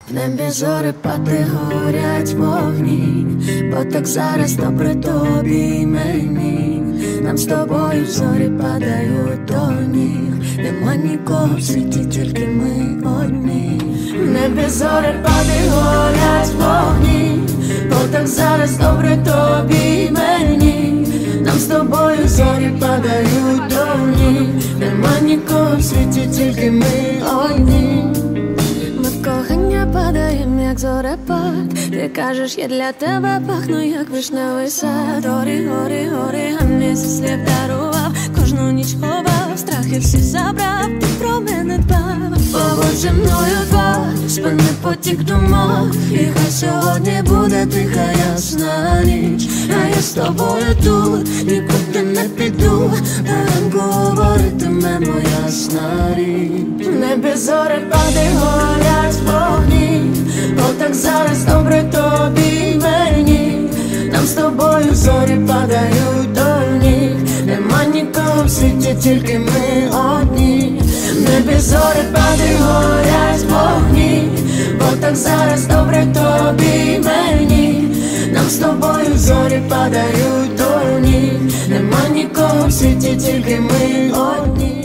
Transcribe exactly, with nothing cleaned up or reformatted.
В небі зорепади горять вогні, бо так зараз добре тобі й мені. Нам з тобою зорі падають до ніг, нема нікого в світі, тільки ми одні. В небі зорепади горять вогні, бо так зараз добре тобі й мені. Нам з тобою зорі падають до ніг, нема нікого в світі, тільки ми одні. Кохання падаєм, як зорепад. Ти кажеш, я для тебе пахну, як вишневий сад. Горі, горі, горі, а місяць слів дарував. Кожну ніч ховав, страхи всі забрав. Ти про мене дбав. Поводь зі мною два, спини потік думок. І хай сьогодні буде тиха ясна ніч. А я з тобою тут, нікуди не піду. До ранку говоритимемо ясна річ. В небі зорепади горять вогні, бо так зараз добре тобі й мені. Нам з тобою зорі падають до ніг, нема нікого в світі, тільки ми одні. В небі зорепади горять вогні, бо так зараз добре тобі й мені. Нам з тобою зорі падають до ніг, нема нікого в світі, тільки ми одні.